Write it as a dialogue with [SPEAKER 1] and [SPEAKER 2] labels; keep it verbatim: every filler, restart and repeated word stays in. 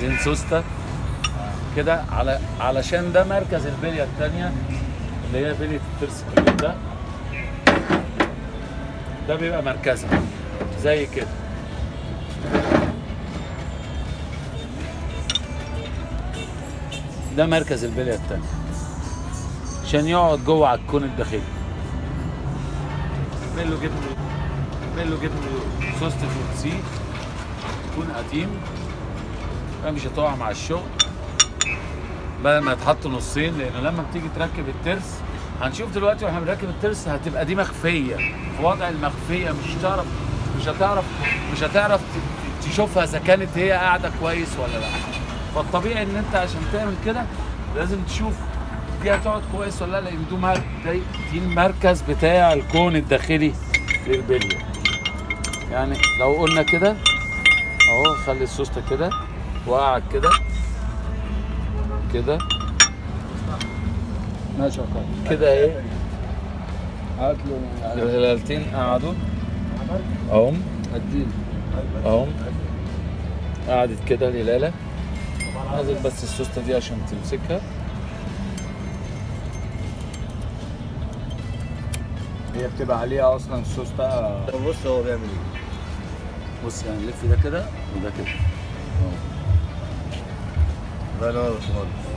[SPEAKER 1] عايزين سوسته كده، على علشان ده مركز البليه الثانيه اللي هي بليه الترس الكبير ده. ده بيبقى مركزها زي كده. ده مركز البليه الثانيه عشان يقعد جوه على الكون الداخلي. اعمل له جبن اعمل له جبن سوسته فوتسي تكون قديم، مش هتقع مع الشغل بدل ما يتحط نصين، لانه لما بتيجي تركب الترس هنشوف دلوقتي واحنا بنركب الترس هتبقى دي مخفيه في وضع المخفيه، مش هتعرف مش هتعرف مش هتعرف تشوفها اذا كانت هي قاعده كويس ولا لا. فالطبيعي ان انت عشان تعمل كده لازم تشوف دي هتقعد كويس ولا لا، لان دي دي المركز بتاع الكون الداخلي للبليه. يعني لو قلنا كده اهو، خلي السوسته كده وقعد كده كده
[SPEAKER 2] ماشي يا
[SPEAKER 1] كده ايه،
[SPEAKER 2] هات له
[SPEAKER 1] الهلالتين قعدوا اهم،
[SPEAKER 2] اديله
[SPEAKER 1] اهم قعدت كده الهلاله. نازل بس السوسته دي عشان تمسكها.
[SPEAKER 2] هي بتبقى عليها اصلا الصوص بقى.
[SPEAKER 3] بص هو بيعمل ايه.
[SPEAKER 1] بص يعني نلف ده كده وده كده اهو.
[SPEAKER 3] ده اللي هو يا باشمهندس.